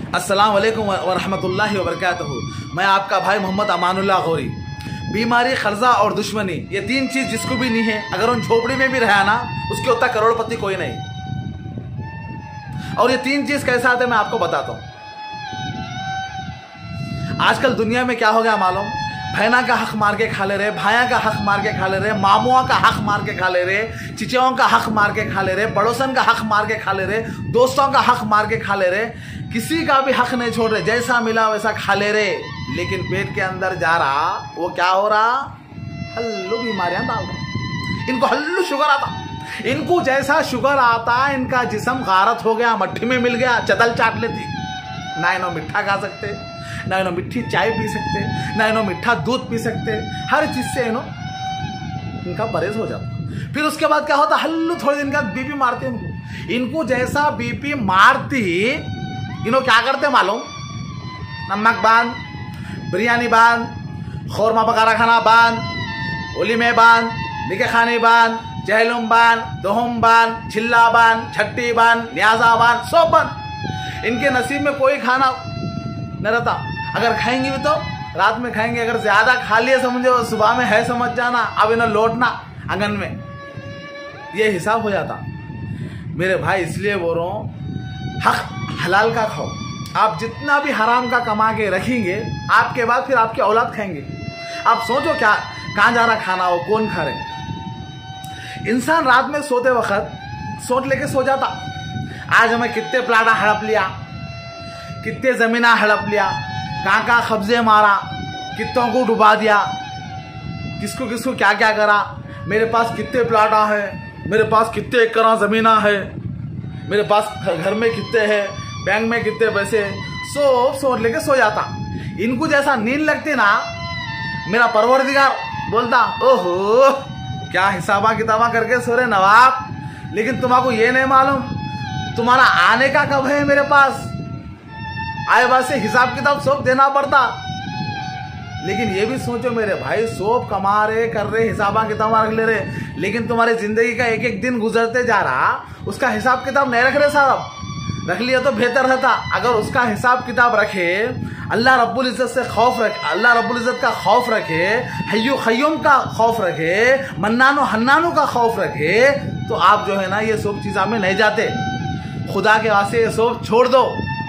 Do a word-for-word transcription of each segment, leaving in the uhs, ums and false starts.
अस्सलाम वालेकुम व रहमतुल्लाहि व बरकातहू। मैं आपका भाई मोहम्मद अमानुल्लाह गौरी। बीमारी, कर्जा और दुश्मनी, ये तीन चीज जिसको भी नहीं है, अगर उन झोपड़ी में भी रहा ना, उसके उतना करोड़पति कोई नहीं। और ये तीन चीज कैसा आते मैं आपको बताता हूं। आजकल दुनिया में क्या हो गया मालूम? बहना का हक मार के खा ले रहे, भाया का हक मार के खा ले रहे, मामुआ का हक मार के खा ले रहे, चिचों का हक मार के खा ले रहे, पड़ोसन का हक मार के खा ले रहे, दोस्तों का हक मार के खा ले रहे, किसी का भी हक नहीं छोड़ रहे, जैसा मिला वैसा खा ले रहे। लेकिन पेट के अंदर जा रहा वो क्या हो रहा? हल्लू बीमारियां डाल रहे। इनको हल्लू शुगर आता, इनको जैसा शुगर आता इनका जिस्म गारत हो गया, मट्ठी में मिल गया, चदल चाट लेती। ना इन्हों मिठा खा सकते, ना इन्हों मिठी चाय पी सकते, ना इन्हों मिठा दूध पी सकते, हर चीज से इन्हों इनका परहेज हो जाता। फिर उसके बाद क्या होता? हल्लू थोड़े दिन का बीपी मारते इनको। इनको जैसा बीपी मारती, इन्हों क्या करते मालूम? नमक बांध, बिरयानी बांध, खौरमा बकारा खाना बांध, ओली में बांध, निके खानी बांध, जहलुम बांध, दोहम बांध, छिल्ला बांध, छट्टी बांध, न्याजा बांध, सब बांध। इनके नसीब में कोई खाना न रहता। अगर खाएंगे भी तो रात में खाएंगे, अगर ज्यादा खा लिए समझो सुबह में है समझ जाना, अब इन्हें लौटना आंगन में, ये हिसाब हो जाता। मेरे भाई इसलिए बोल रहा हूं, हक हलाल का खाओ। आप जितना भी हराम का कमा के रखेंगे, आपके बाद फिर आपके औलाद खाएंगे। आप सोचो क्या कहां जा रहा खाना, हो कौन खा रहे। इंसान रात में सोते वक्त सोच लेके सो जाता, आज हमें कितने प्लाटा हड़प लिया, कितने जमीना हड़प लिया, कहां कहां कब्जे मारा, कितनों को डुबा दिया, किसको किसको क्या क्या करा, मेरे पास कितने प्लाटा है, मेरे पास कितने एकड़ जमीना है, मेरे पास घर में कितने हैं, बैंक में कितने पैसे, सो सोच लेके सो जाता। इनको जैसा नींद लगती ना, मेरा परवरदिगार बोलता, ओहो क्या हिसाबा किताबा करके सो रहे नवाब। लेकिन तुम्हारा ये नहीं मालूम तुम्हारा आने का कब है मेरे पास। आए बात से हिसाब किताब सब देना पड़ता। लेकिन ये भी सोचो मेरे भाई, सोप कमा रहे, कर रहे, हिसाबा किताब रख ले रहे, लेकिन तुम्हारी जिंदगी का एक एक दिन गुजरते जा रहा, उसका हिसाब किताब नहीं रख रहे साहब। रख लिया तो बेहतर रहता। अगर उसका हिसाब किताब रखे, अल्लाह रब्बुल इज्जत से खौफ रखे, अल्लाह रब्बुल इज्जत का खौफ रखे, हय्यु खय्यूम का खौफ रखे, मन्नानो हन्नानो का खौफ रखे, तो आप जो है ना ये सब चीज़ों में नहीं जाते। खुदा के वास्ते ये सब छोड़ दो,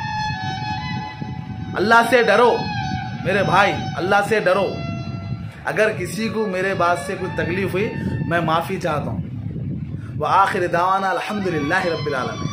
अल्लाह से डरो मेरे भाई, अल्लाह से डरो। अगर किसी को मेरे बात से कोई तकलीफ हुई, मैं माफ़ी चाहता हूँ। व आखिर दावाना अल्हम्दुलिल्लाहि रब्बिल आलमीन।